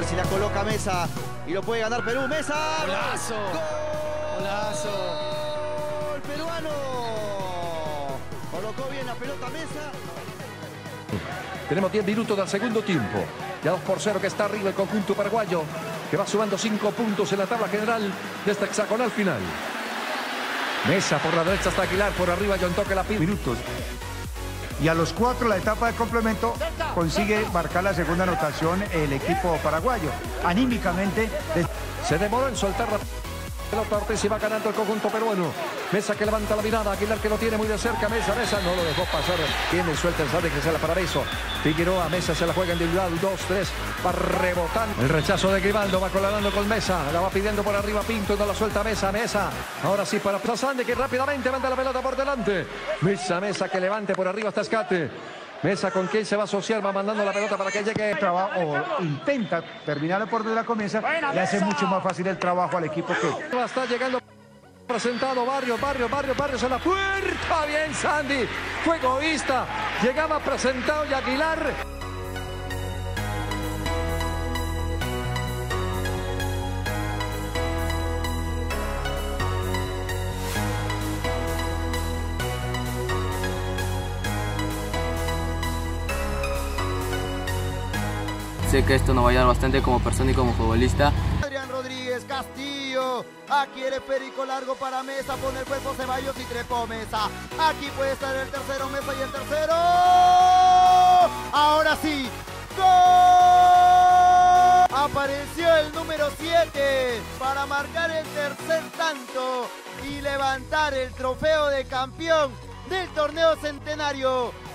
si la coloca Mesa y lo puede ganar Perú. Mesa. Golazo. Golazo. Gol peruano. Colocó bien la pelota Mesa. Tenemos 10 minutos del segundo tiempo. Ya 2-0 que está arriba el conjunto paraguayo, que va sumando 5 puntos en la tabla general de esta hexagonal final. Mesa por la derecha hasta Aguilar, por arriba John Toque la pide. Minutos. Y a los 4 la etapa de complemento consigue marcar la segunda anotación el equipo paraguayo. Anímicamente se demoró en soltar la pelota Ortiz y va ganando el conjunto peruano. Mesa que levanta la mirada, Aguilar que lo tiene muy de cerca. Mesa no lo dejó pasar. Tiene suelta el Sade que se la para Beso. Figueroa, Mesa se la juega individual. 2-3, va rebotando. El rechazo de Grimaldo, va colando con Mesa. La va pidiendo por arriba Pinto, no la suelta Mesa. Ahora sí para Sande que rápidamente manda la pelota por delante. Mesa que levante por arriba hasta Escate. Mesa con quien se va a asociar, va mandando la pelota para que llegue. Trabajo o intenta terminar por donde la comienza, le hace mucho más fácil el trabajo al equipo que... Está llegando presentado Barrios en la puerta. Bien Sandy, fue egoísta. Llegaba presentado y Aguilar. Sé que esto nos va a ayudar bastante como persona y como futbolista. Adrián Rodríguez, Castillo, aquí el esférico largo para Mesa, pone el cuerpo Ceballos y trepó Mesa. Aquí puede estar el tercero Mesa y el tercero. Ahora sí, ¡gol! Apareció el número 7 para marcar el tercer tanto y levantar el trofeo de campeón del torneo centenario.